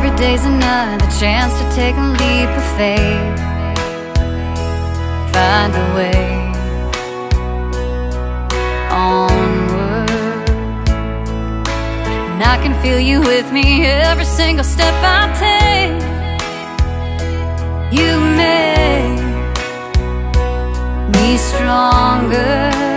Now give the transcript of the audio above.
every day's another chance to take a leap of faith. Find a way onward, and I can feel you with me every single step I take. You make me stronger.